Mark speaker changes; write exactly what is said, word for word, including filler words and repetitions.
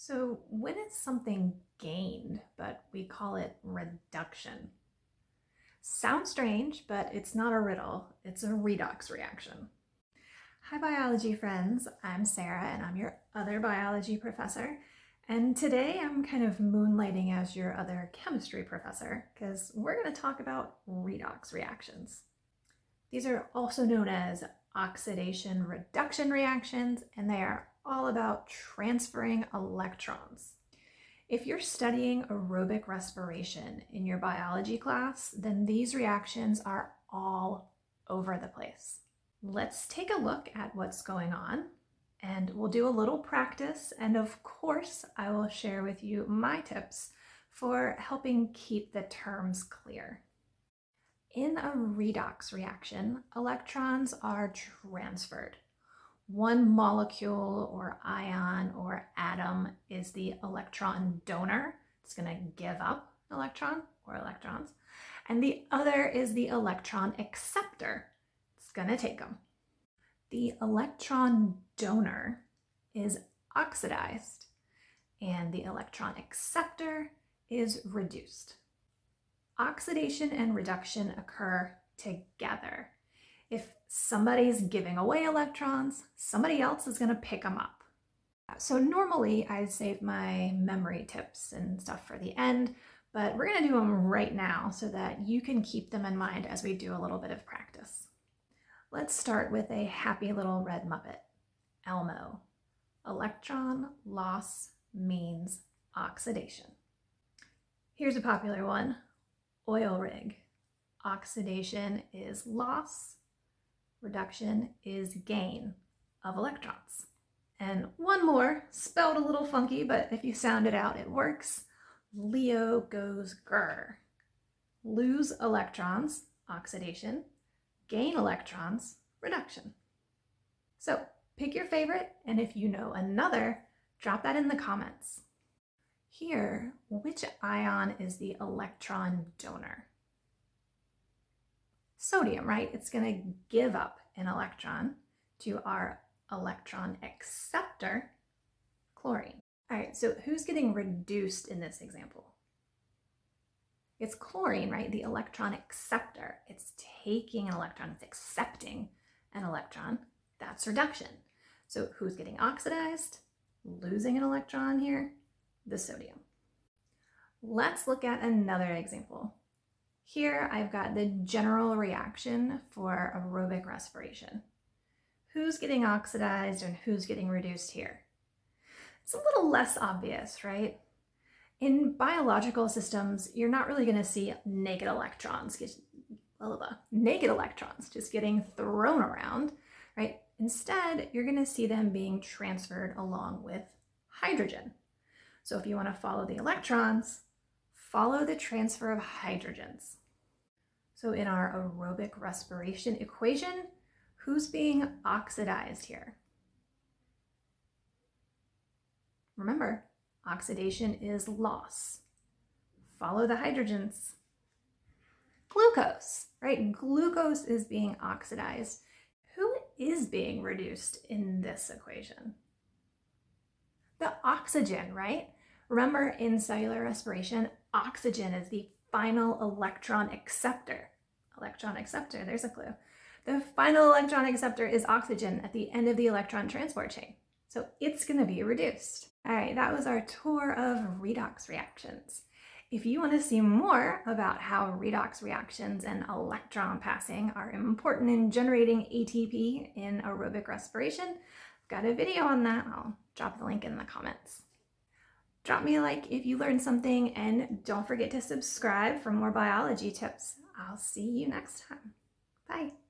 Speaker 1: So when is something gained, but we call it reduction? Sounds strange, but it's not a riddle. It's a redox reaction. Hi biology friends, I'm Sarah and I'm your other biology professor. And today I'm kind of moonlighting as your other chemistry professor because we're going to talk about redox reactions. These are also known as oxidation-reduction reactions, and they are all about transferring electrons. If you're studying aerobic respiration in your biology class, then these reactions are all over the place. Let's take a look at what's going on, and we'll do a little practice, and of course I will share with you my tips for helping keep the terms clear. In a redox reaction, electrons are transferred. One molecule or ion or atom is the electron donor. It's going to give up an electron or electrons. And the other is the electron acceptor. It's going to take them. The electron donor is oxidized and the electron acceptor is reduced. Oxidation and reduction occur together. If somebody's giving away electrons, somebody else is going to pick them up. So normally I'd save my memory tips and stuff for the end, but we're going to do them right now so that you can keep them in mind as we do a little bit of practice. Let's start with a happy little red Muppet. ELMO. Electron loss means oxidation. Here's a popular one. Oil rig. Oxidation is loss. Reduction is gain of electrons. And one more, spelled a little funky, but if you sound it out, it works. Leo goes grr. Lose electrons, oxidation. Gain electrons, reduction. So pick your favorite, and if you know another, drop that in the comments. Here, which ion is the electron donor? Sodium, right? It's going to give up an electron to our electron acceptor, chlorine. All right, so who's getting reduced in this example? It's chlorine, right? The electron acceptor. It's taking an electron, it's accepting an electron. That's reduction. So who's getting oxidized? Losing an electron here? The sodium. Let's look at another example. Here I've got the general reaction for aerobic respiration. Who's getting oxidized and who's getting reduced here? It's a little less obvious, right? In biological systems, you're not really going to see naked electrons, blah, blah, blah, naked electrons just getting thrown around, right? Instead, you're going to see them being transferred along with hydrogen. So if you want to follow the electrons, follow the transfer of hydrogens. So in our aerobic respiration equation, who's being oxidized here? Remember, oxidation is loss. Follow the hydrogens. Glucose, right? Glucose is being oxidized. Who is being reduced in this equation? The oxygen, right? Remember, in cellular respiration, oxygen is the final electron acceptor. Electron acceptor, there's a clue. The final electron acceptor is oxygen at the end of the electron transport chain. So it's going to be reduced. All right, that was our tour of redox reactions. If you want to see more about how redox reactions and electron passing are important in generating A T P in aerobic respiration, I've got a video on that. I'll drop the link in the comments. Drop me a like if you learned something, and don't forget to subscribe for more biology tips. I'll see you next time. Bye.